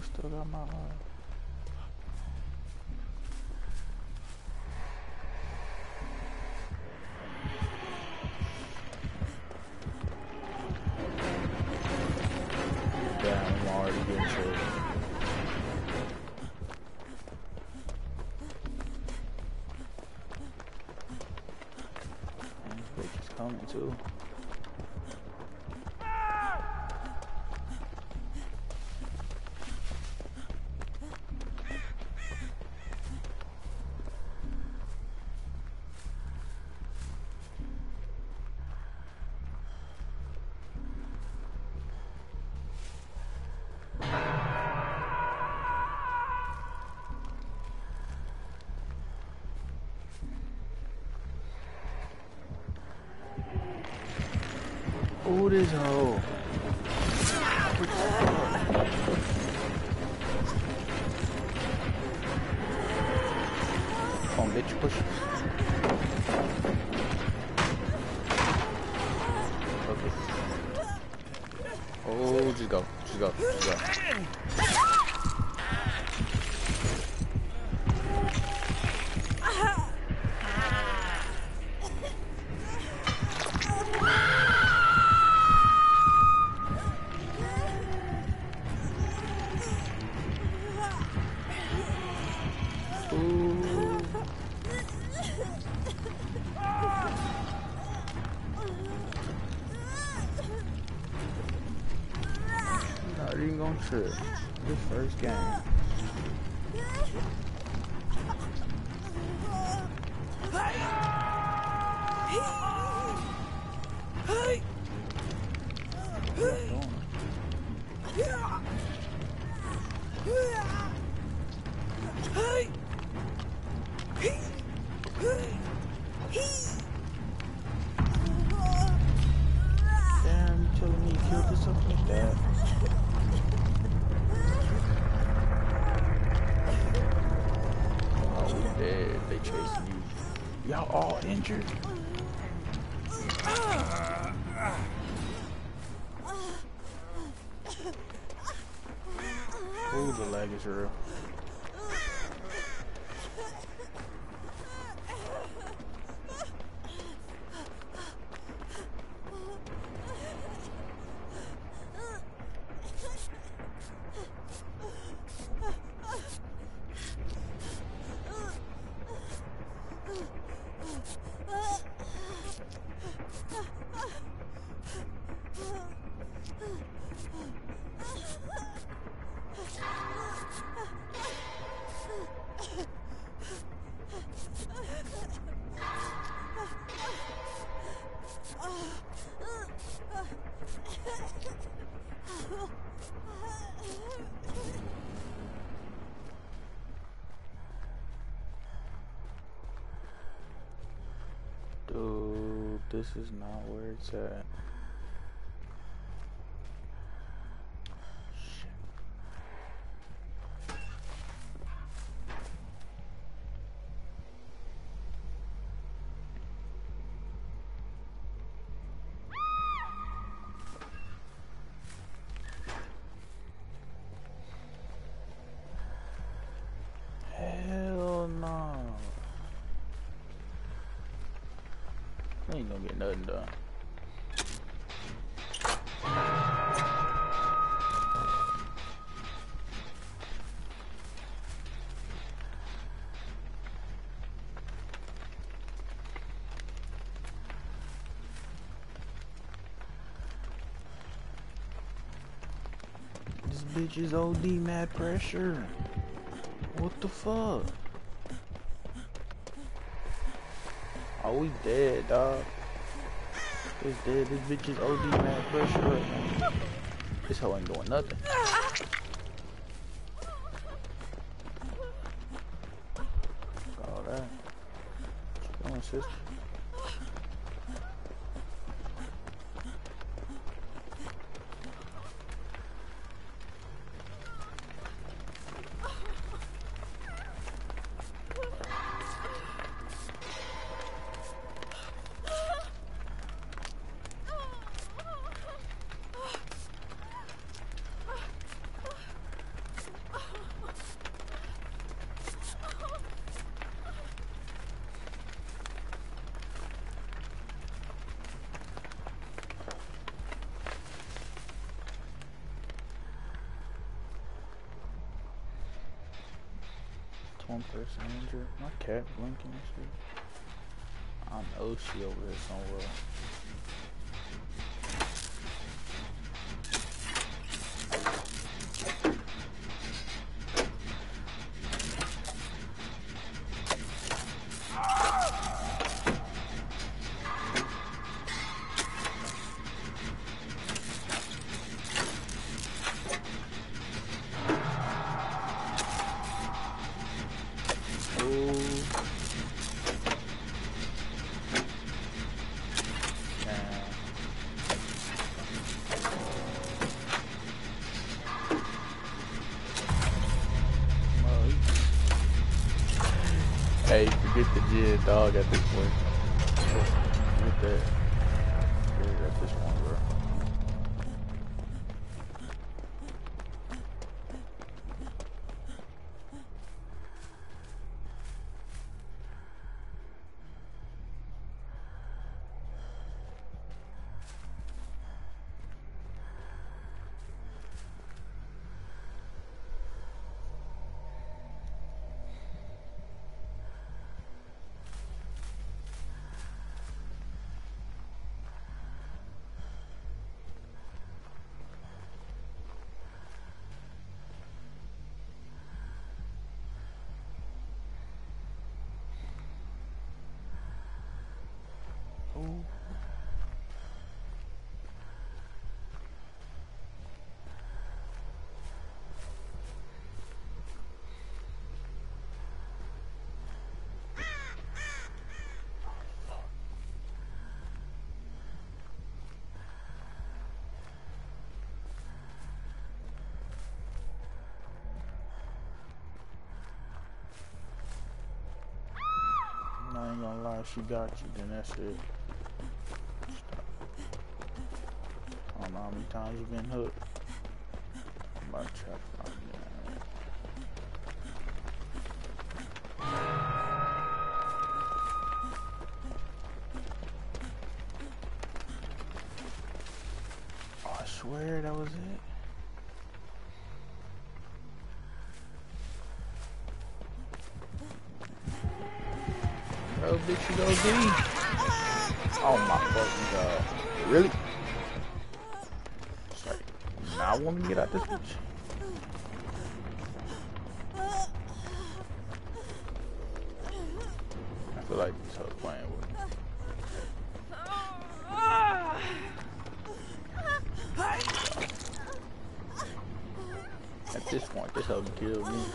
still got my damn, I'm already getting chased. And this bitch is coming too. Ooh, this hoe. Come on, bitch, push. Okay. Oh, just go. Just go. Just go. Trip. This first game. Damn, you telling me you killed yourself like that? They chasing you. Y'all all injured. Ooh, the lag is real. Dude, this is not where it's at. Shit. Hell no. Ain't gonna get nothing done. This bitch is OD mad pressure. What the fuck? Oh, we dead, dog. It's dead. This bitch is OD mad pressure right now. This hoe ain't doing nothing. All that. Come on, sister. one person injured. My cat blinking and shit. I know she over here somewhere. Hey, forget the gin dog at this point. Forget that. Forget it at this point, bro. Ooh. I ain't gonna lie, if she got you, then that's it. Stop. I don't know how many times you've been hooked. I'm about to try to find you. Oh, I swear that was it. Oh, bitch, you go D. Oh my fucking god. Really? It's like, now I want to get out this bitch. I feel like this hoe playing with me. At this point, this hoe can kill me.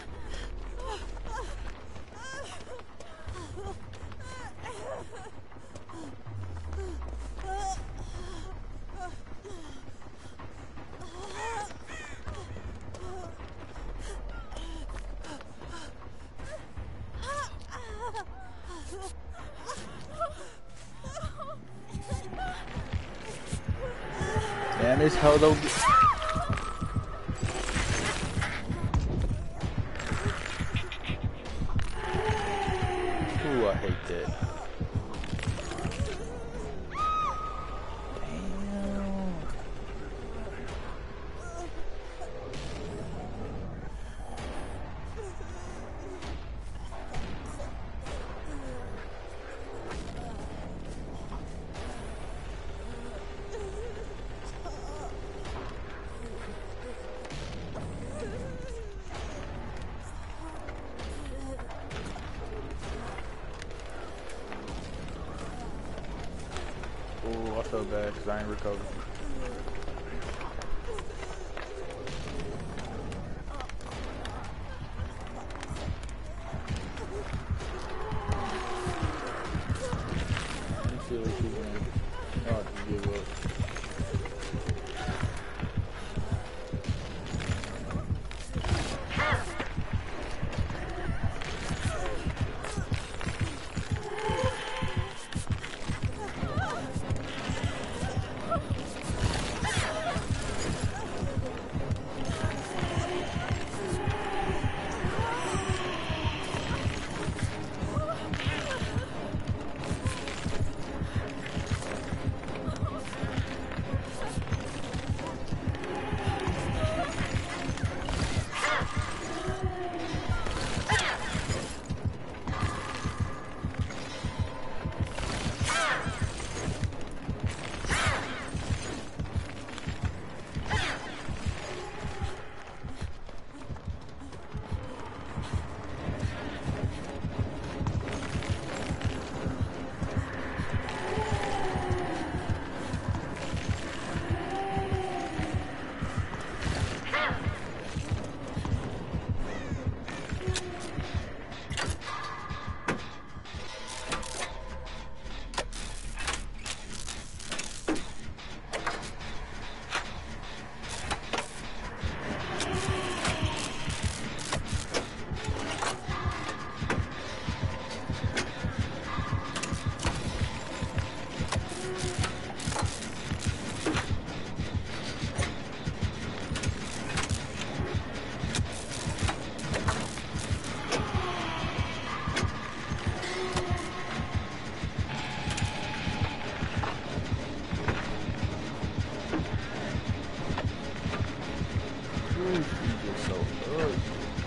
Man, this hoe don't get... Ooh, I hate that. Damn. Ooh, I feel bad because I ain't recovered. You feel like you can. I'll just give up. Look.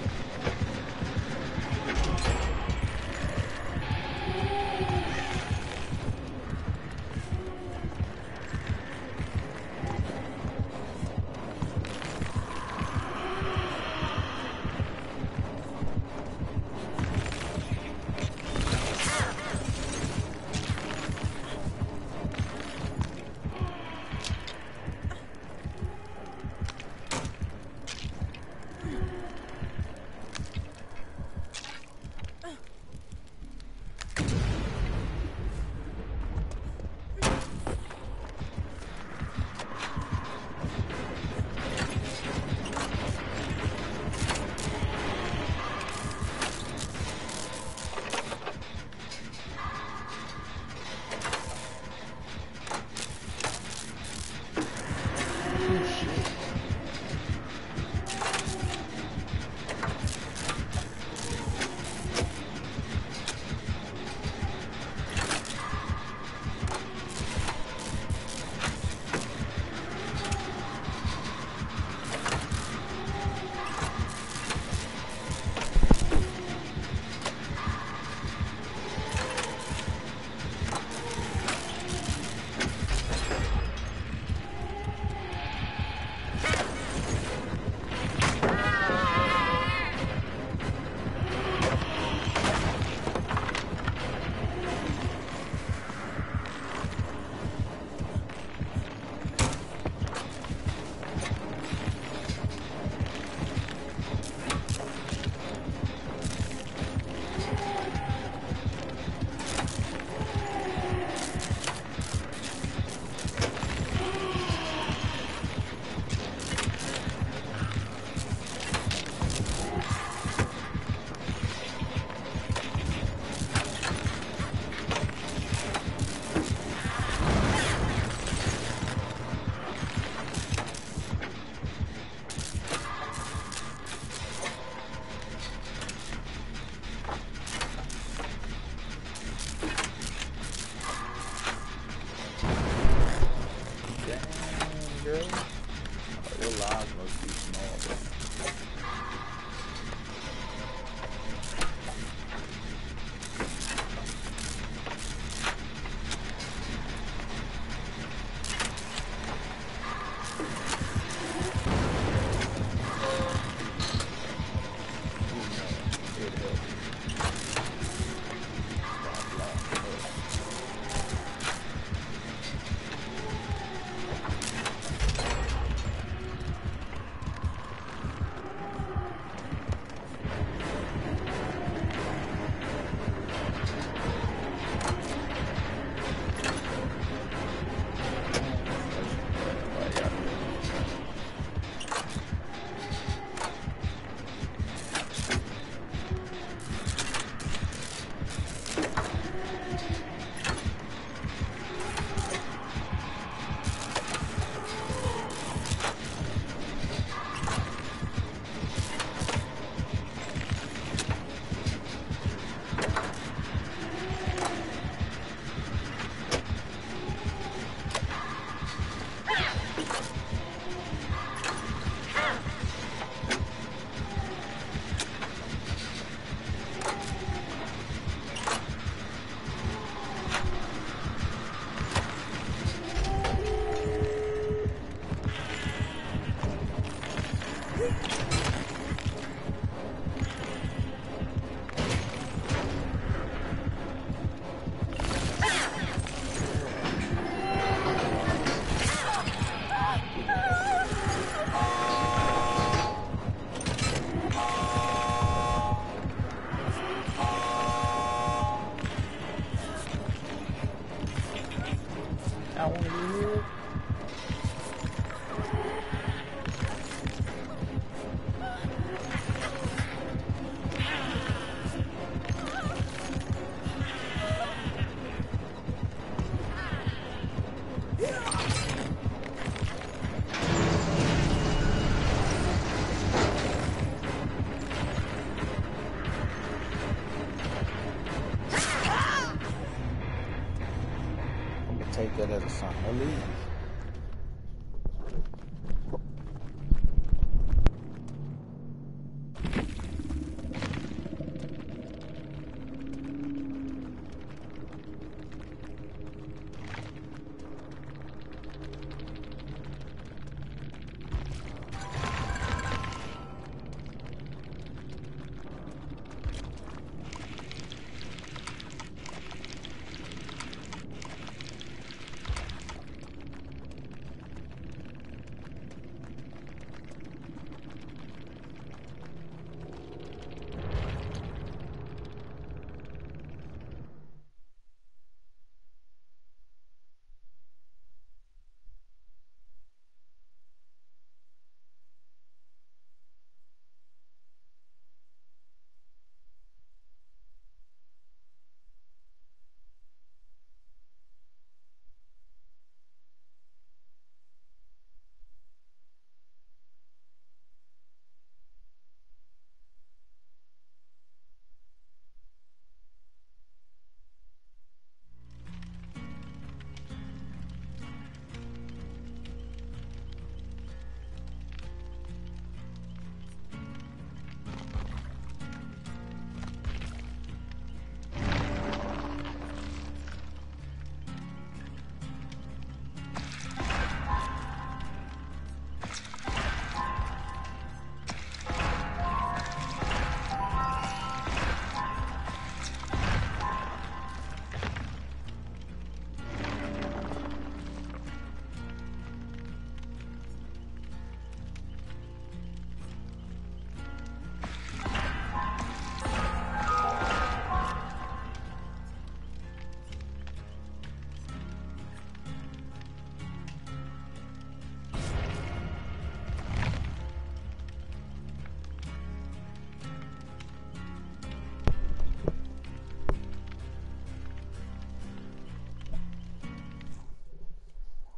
Take that as a sign of leave.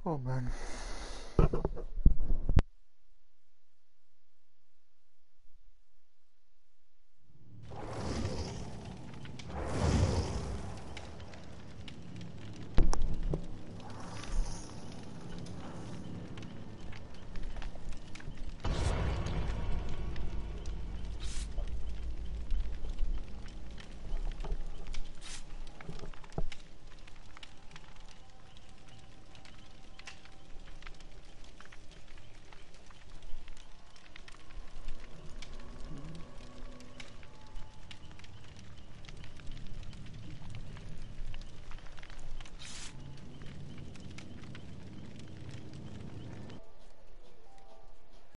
Oh man.